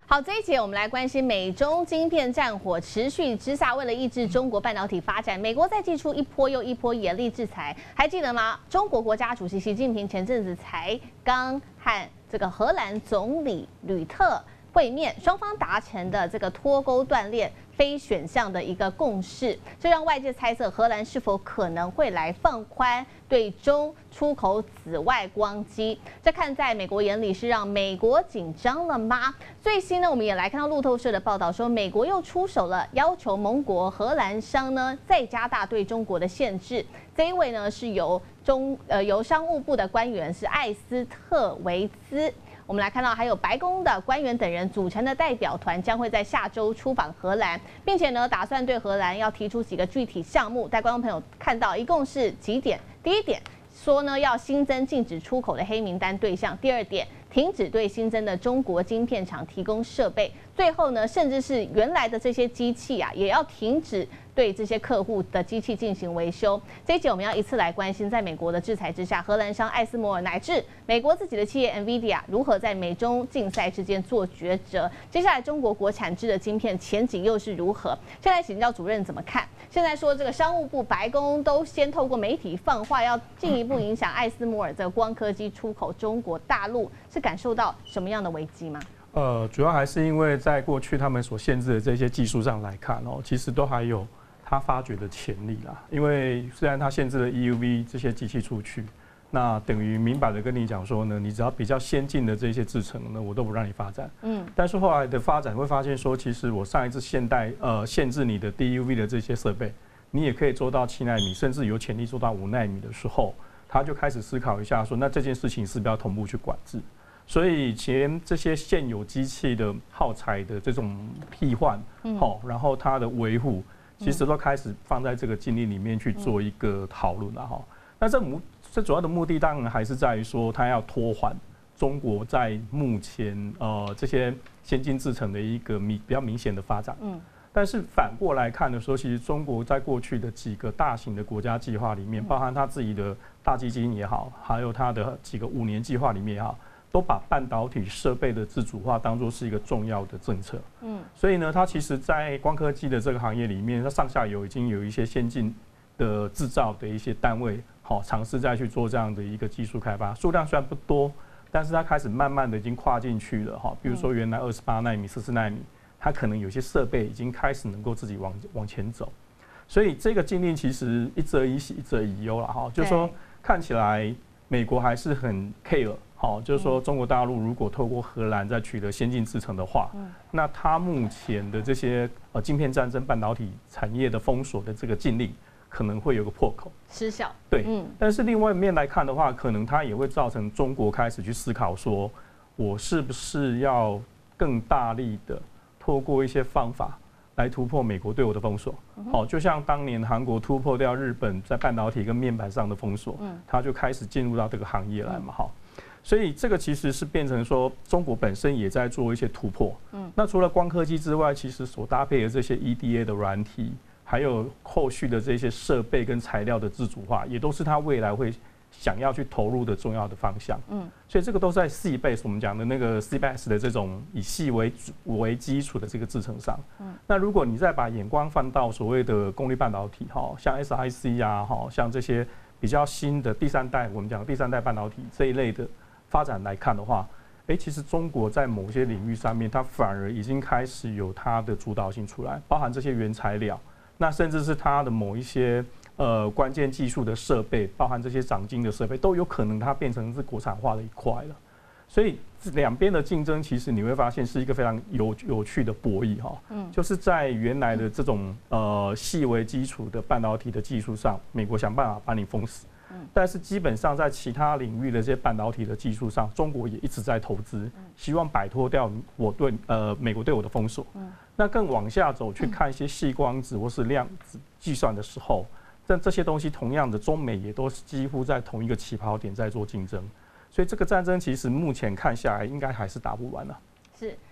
好，这一节我们来关心美中晶片战火持续之下，为了抑制中国半导体发展，美国在祭出一波又一波严厉制裁，还记得吗？中国国家主席习近平前阵子才刚和这个荷兰总理吕特会面，双方达成的这个脱钩断链非选项的一个共识，这让外界猜测荷兰是否可能会来放宽对中出口紫外光机。这看在美国眼里是让美国紧张了吗？最新呢，我们也来看到路透社的报道说，美国又出手了，要求盟国荷兰商呢再加大对中国的限制。这一位呢是由中呃由商务部的官员是艾斯特维兹。我们来看到，还有白宫的官员等人组成的代表团将会在下周出访荷兰，并且呢，打算对荷兰要提出几个具体项目，带观众朋友看到，一共是几点。第一点说呢，要新增禁止出口的黑名单对象；第二点，停止对新增的中国晶片厂提供设备；最后呢，甚至是原来的这些机器啊，也要停止对这些客户的机器进行维修。这一节我们要一次来关心，在美国的制裁之下，荷兰商艾斯摩尔乃至美国自己的企业 NVIDIA 如何在美中竞赛之间做抉择。接下来中国国产制的晶片前景又是如何？现在请教主任怎么看？现在说这个商务部、白宫都先透过媒体放话，要进一步影响艾斯摩尔这个光刻机出口中国大陆，是感受到什么样的危机吗？ 呃，主要还是因为在过去他们所限制的这些技术上来看哦，其实都还有它发掘的潜力啦。因为虽然它限制了 E U V 这些机器出去，那等于明摆的跟你讲说呢，你只要比较先进的这些制程呢，我都不让你发展。嗯。但是后来的发展会发现说，其实我上一次现代呃限制你的 D U V 的这些设备，你也可以做到七奈米，甚至有潜力做到五奈米的时候，他就开始思考一下说，那这件事情是不是要同步去管制？所以前这些现有机器的耗材的这种替换，好，然后它的维护，其实都开始放在这个禁令里面去做一个讨论了哈。那这目这主要的目的当然还是在于说，它要拖缓中国在目前呃这些先进制程的一个明比较明显的发展。嗯。但是反过来看的时候，其实中国在过去的几个大型的国家计划里面，包含它自己的大基金也好，还有它的几个五年计划里面也好，都把半导体设备的自主化当作是一个重要的政策。嗯，所以呢，它其实在光刻机的这个行业里面，它上下游已经有一些先进的制造的一些单位，好尝试再去做这样的一个技术开发，数量虽然不多，但是它开始慢慢的已经跨进去了哈。比如说原来二十八奈米、四十奈米，它可能有些设备已经开始能够自己往往前走。所以这个禁令其实一则以喜，一则以忧了哈，就是说看起来美国还是很 care。好，就是说中国大陆如果透过荷兰再取得先进制程的话，嗯、那它目前的这些呃晶片战争、半导体产业的封锁的这个禁令可能会有个破口失效。 对，嗯。但是另外一面来看的话，可能它也会造成中国开始去思考说，我是不是要更大力的透过一些方法来突破美国对我的封锁。好，就像当年韩国突破掉日本在半导体跟面板上的封锁，嗯，它就开始进入到这个行业来嘛，哈。所以这个其实是变成说，中国本身也在做一些突破。嗯，那除了光刻机之外，其实所搭配的这些 E D A 的软体，还有后续的这些设备跟材料的自主化，也都是它未来会想要去投入的重要的方向。嗯，所以这个都在 C base 我们讲的那个 C base 的这种以细为为基础的这个制程上。嗯，那如果你再把眼光放到所谓的功率半导体，哈，像 S I C 啊，哈，像这些比较新的第三代，我们讲第三代半导体这一类的发展来看的话，哎，其实中国在某些领域上面，它反而已经开始有它的主导性出来，包含这些原材料，那甚至是它的某一些呃关键技术的设备，包含这些长晶的设备，都有可能它变成是国产化的一块了。所以两边的竞争，其实你会发现是一个非常有有趣的博弈哈。嗯，就是在原来的这种呃细微基础的半导体的技术上，美国想办法把你封死。但是基本上在其他领域的这些半导体的技术上，中国也一直在投资，希望摆脱掉我对呃美国对我的封锁。那更往下走去看一些细光子或是量子计算的时候，但这些东西同样的，中美也都是几乎在同一个起跑点在做竞争，所以这个战争其实目前看下来应该还是打不完了。 是，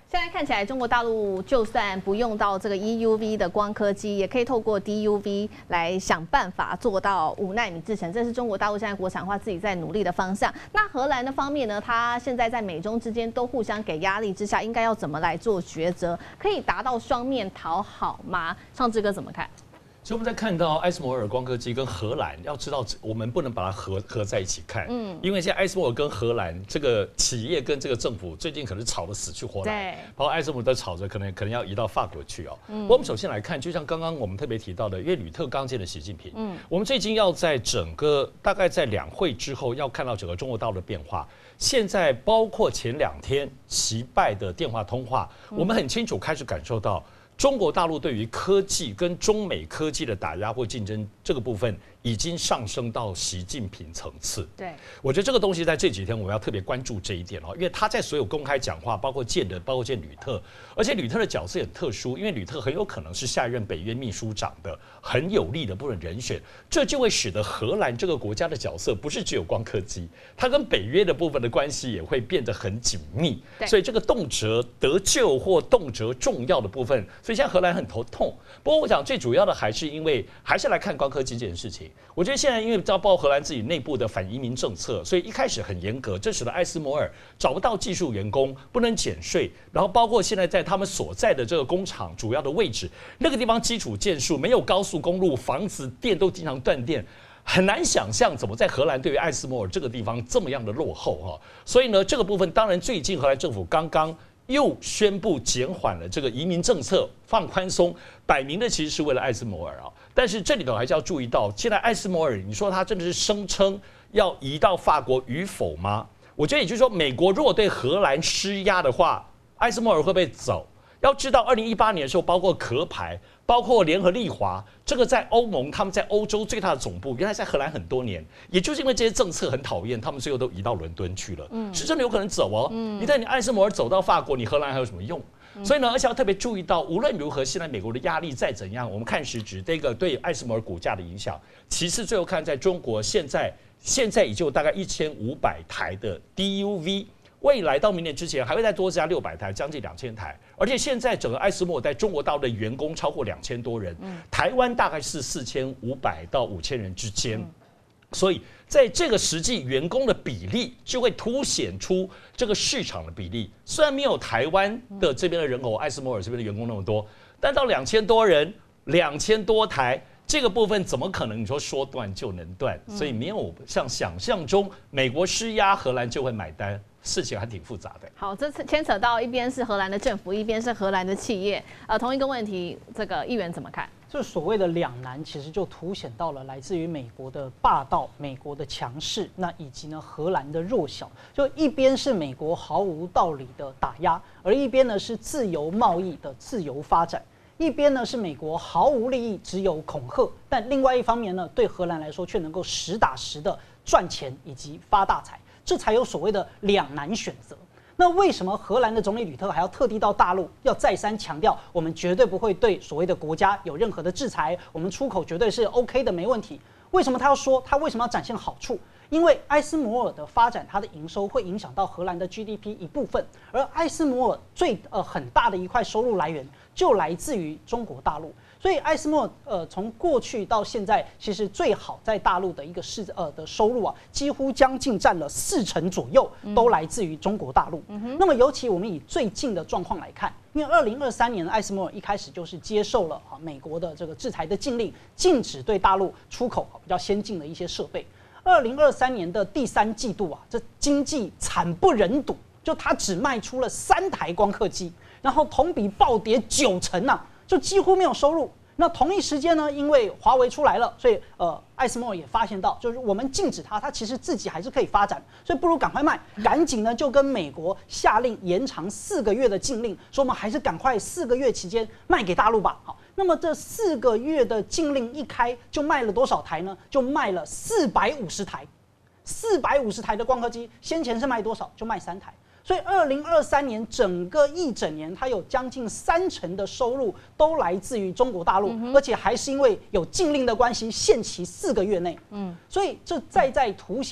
现在看起来，中国大陆就算不用到这个 E U V 的光刻机，也可以透过 D U V 来想办法做到五纳米制程，这是中国大陆现在国产化自己在努力的方向。那荷兰的方面呢，它现在在美中之间都互相给压力之下，应该要怎么来做抉择，可以达到双面讨好吗？尚志哥怎么看？ 所以我们在看到艾斯摩尔光刻机跟荷兰，要知道我们不能把它合合在一起看，嗯，因为现在艾斯摩尔跟荷兰这个企业跟这个政府最近可能吵得死去活来，对，包括艾斯摩尔都吵着可能可能要移到法国去哦。嗯，我们首先来看，就像刚刚我们特别提到的，因为吕特刚见了习近平，嗯，我们最近要在整个大概在两会之后，要看到整个中国大陆的变化。现在包括前两天习拜的电话通话，我们很清楚开始感受到。中国大陆对于科技跟中美科技的打压或竞争这个部分，已经上升到习近平层次。对，我觉得这个东西在这几天我们要特别关注这一点哦，因为他在所有公开讲话，包括见的，包括见吕特，而且吕特的角色也很特殊，因为吕特很有可能是下一任北约秘书长的很有力的部分人选，这就会使得荷兰这个国家的角色不是只有光刻机，它跟北约的部分的关系也会变得很紧密。所以这个动辄得救或动辄重要的部分。所以现在荷兰很头痛，不过我想最主要的还是因为还是来看光刻机这件事情。我觉得现在因为包括荷兰自己内部的反移民政策，所以一开始很严格，这使得艾斯摩尔找不到技术员工，不能减税，然后包括现在在他们所在的这个工厂主要的位置，那个地方基础建设没有高速公路，房子电都经常断电。很难想象怎么在荷兰对于艾斯摩尔这个地方这么样的落后哈，所以呢，这个部分当然最近荷兰政府刚刚又宣布减缓了这个移民政策，放宽松，摆明的其实是为了艾斯摩尔啊。但是这里头还是要注意到，现在艾斯摩尔，你说他真的是声称要移到法国与否吗？我觉得也就是说，美国如果对荷兰施压的话，艾斯摩尔会不会走？要知道，二零一八年的时候，包括壳牌，包括联合利华，这个在欧盟，他们在欧洲最大的总部，原来在荷兰很多年，也就是因为这些政策很讨厌，他们最后都移到伦敦去了。嗯，是真的有可能走哦。嗯，一旦你艾斯摩尔走到法国，你荷兰还有什么用？所以呢，而且要特别注意到，无论如何，现在美国的压力再怎样，我们看实质这个对艾斯摩尔股价的影响。其次，最后看在中国现在现在已经有大概一千五百台的 D U V。未来到明年之前还会再多加六百台，将近两千台。而且现在整个艾斯摩尔在中国大陆的员工超过两千多人，台湾大概是四千五百到五千人之间。所以在这个实际员工的比例，就会凸显出这个市场的比例。虽然没有台湾的这边的人口，艾斯摩尔这边的员工那么多，但到两千多人，两千多台。这个部分怎么可能你说说断就能断？所以没有像想象中美国施压，荷兰就会买单，事情还挺复杂的。 好，这次牵扯到一边是荷兰的政府，一边是荷兰的企业，呃，同一个问题，这个议员怎么看？ 这所谓的两难，其实就凸显到了来自于美国的霸道、美国的强势，那以及呢荷兰的弱小。就一边是美国毫无道理的打压，而一边呢是自由贸易的自由发展。一边呢是美国毫无利益，只有恐吓，但另外一方面呢，对荷兰来说却能够实打实的赚钱以及发大财，这才有所谓的两难选择。那为什么荷兰的总理吕特还要特地到大陆，要再三强调我们绝对不会对所谓的国家有任何的制裁，我们出口绝对是 OK 的，没问题？为什么他要说？他为什么要展现好处？因为艾斯摩尔的发展，它的营收会影响到荷兰的 G D P 一部分，而艾斯摩尔最呃很大的一块收入来源就来自于中国大陆。所以艾斯摩尔呃从过去到现在，其实最好在大陆的一个市呃的收入啊，几乎将近占了四成左右，都来自于中国大陆。嗯、那么尤其我们以最近的状况来看，因为二零二三年艾斯摩尔一开始就是接受了啊美国的这个制裁的禁令，禁止对大陆出口比较先进的一些设备。二零二三年的第三季度啊，这经济惨不忍睹，就它只卖出了三台光刻机，然后同比暴跌九成啊，就几乎没有收入。那同一时间呢，因为华为出来了，所以呃，艾斯摩尔也发现到，就是我们禁止它，它其实自己还是可以发展，所以不如赶快卖，赶紧呢就跟美国下令延长四个月的禁令，说我们还是赶快四个月期间卖给大陆吧。好，那么这四个月的禁令一开，就卖了多少台呢？就卖了四百五十台，四百五十台的光刻机，先前是卖多少？就卖三台。所以，二零二三年整个一整年，它有将近三成的收入都来自于中国大陆，嗯、而且还是因为有禁令的关系，限期四个月内。嗯，所以这再再凸显了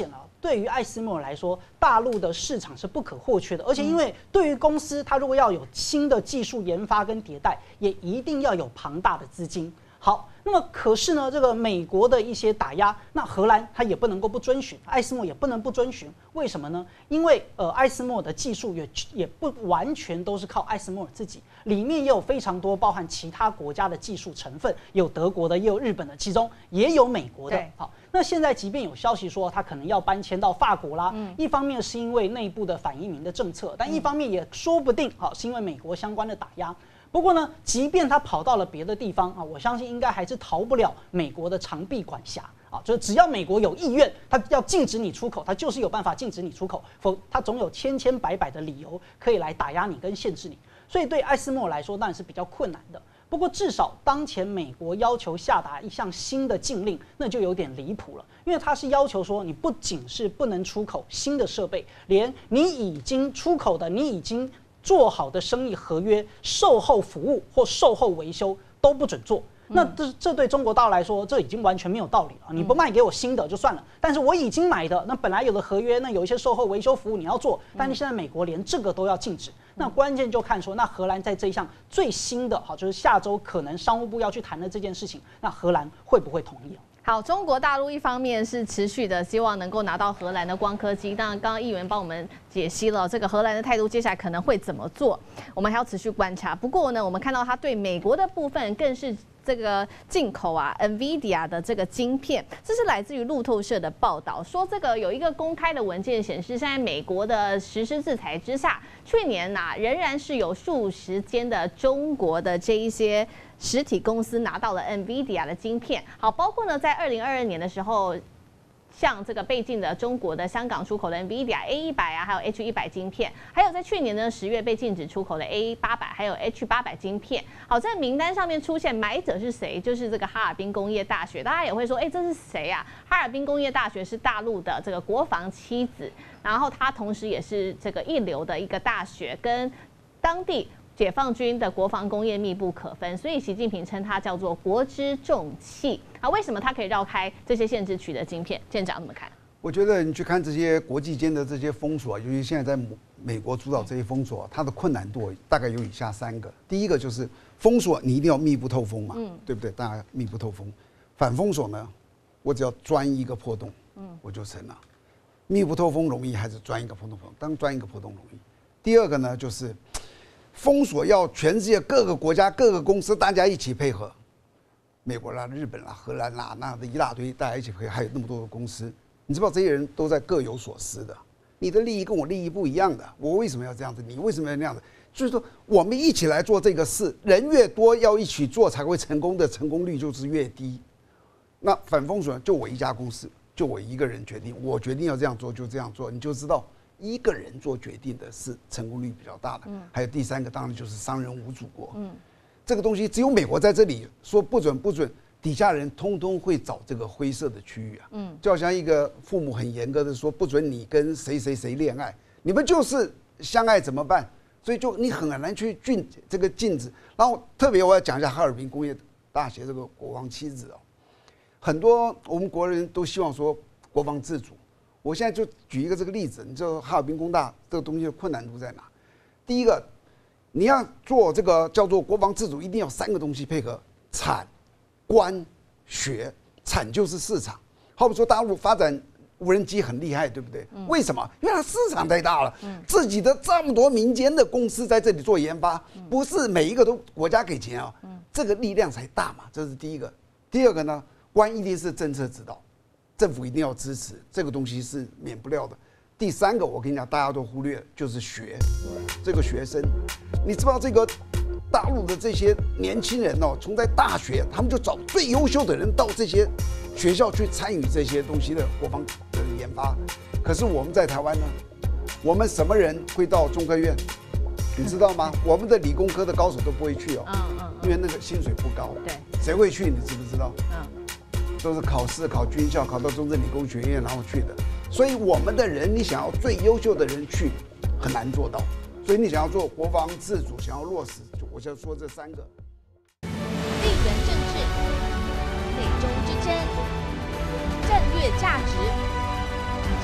对于艾斯摩尔来说，大陆的市场是不可或缺的，而且因为对于公司，它如果要有新的技术研发跟迭代，也一定要有庞大的资金。好，那么可是呢，这个美国的一些打压，那荷兰它也不能够不遵循，艾斯摩尔也不能不遵循。为什么呢？因为呃，艾斯摩尔的技术也也不完全都是靠艾斯摩尔自己，里面也有非常多包含其他国家的技术成分，有德国的，也有日本的，其中也有美国的。好，那现在即便有消息说他可能要搬迁到法国啦，嗯、一方面是因为内部的反移民的政策，但一方面也说不定好是因为美国相关的打压。不过呢，即便他跑到了别的地方啊，我相信应该还是逃不了美国的长臂管辖啊。就是只要美国有意愿，他要禁止你出口，他就是有办法禁止你出口，否他总有千千百百的理由可以来打压你跟限制你。所以对艾斯摩尔来说，当然是比较困难的。不过至少当前美国要求下达一项新的禁令，那就有点离谱了，因为他是要求说，你不仅是不能出口新的设备，连你已经出口的，你已经做好的生意合约、售后服务或售后维修都不准做。那这这对中国大陆来说，这已经完全没有道理了。你不卖给我新的就算了，但是我已经买的，那本来有的合约，那有一些售后维修服务你要做，但是现在美国连这个都要禁止。那关键就看说，那荷兰在这一项最新的，好，就是下周可能商务部要去谈的这件事情，那荷兰会不会同意？ 好，中国大陆一方面是持续的希望能够拿到荷兰的光刻机，当然刚刚议员帮我们解析了这个荷兰的态度，接下来可能会怎么做，我们还要持续观察。不过呢，我们看到他对美国的部分更是这个进口啊 ，NVIDIA 的这个晶片，这是来自于路透社的报道，说这个有一个公开的文件显示，现在美国的实施制裁之下，去年呐、啊、仍然是有数十间的中国的这一些实体公司拿到了 NVIDIA 的晶片。好，包括呢在二零二二年的时候，像这个被禁的中国的香港出口的 NVIDIA A 一百啊，还有 H 一百晶片，还有在去年呢十月被禁止出口的 A 八百，还有 H 八百晶片。好，在名单上面出现买者是谁？就是这个哈尔滨工业大学。大家也会说，哎、欸，这是谁啊？哈尔滨工业大学是大陆的这个国防七子，然后它同时也是这个一流的一个大学，跟当地解放军的国防工业密不可分，所以习近平称它叫做国之重器。啊，为什么它可以绕开这些限制取得晶片？舰长怎么看？ 我觉得你去看这些国际间的这些封锁，尤其现在在美国主导这些封锁，它的困难度大概有以下三个。第一个就是封锁，你一定要密不透风嘛，嗯，对不对？大家密不透风。反封锁呢，我只要钻一个破洞，嗯，我就成了。密不透风容易还是钻一个破洞？当钻一个破洞容易。第二个呢，就是封锁要全世界各个国家、各个公司大家一起配合，美国啦、日本啦、荷兰啦，那一大堆大家一起配合，还有那么多的公司，你知道这些人都在各有所思的，你的利益跟我利益不一样的，我为什么要这样子？你为什么要那样子？所以说，我们一起来做这个事，人越多，要一起做才会成功的，成功率就是越低。那反封锁就我一家公司，就我一个人决定，我决定要这样做就这样做，你就知道。一个人做决定的是成功率比较大的，嗯、还有第三个当然就是商人无祖国，嗯、这个东西只有美国在这里说不准不准，底下人通通会找这个灰色的区域啊，嗯、就好像一个父母很严格的说不准你跟谁谁谁恋爱，你们就是相爱怎么办？所以就你很难去禁这个禁止。然后特别我要讲一下哈尔滨工业大学这个国防七子哦，很多我们国人都希望说国防自主。我现在就举一个这个例子，你知道哈尔滨工大这个东西的困难度在哪？第一个，你要做这个叫做国防自主，一定要三个东西配合：产、官、学。产就是市场，好比说大陆发展无人机很厉害，对不对？嗯、为什么？因为它市场太大了，嗯、自己的这么多民间的公司在这里做研发，嗯、不是每一个都国家给钱啊，嗯、这个力量才大嘛，这是第一个。第二个呢，官一定是政策指导。政府一定要支持，这个东西是免不了的。第三个，我跟你讲，大家都忽略，就是学这个学生。你知道这个大陆的这些年轻人哦，从在大学，他们就找最优秀的人到这些学校去参与这些东西的国防的研发。可是我们在台湾呢，我们什么人会到中科院？你知道吗？我们的理工科的高手都不会去哦，嗯嗯，因为那个薪水不高。对，谁会去？你知不知道？嗯。都是考试考军校，考到中正理工学院，然后去的。所以我们的人，你想要最优秀的人去，很难做到。所以你想要做国防自主，想要落实，我想说这三个。 地缘政治、内中之争、战略价值、强权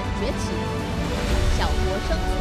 崛起，小国生存。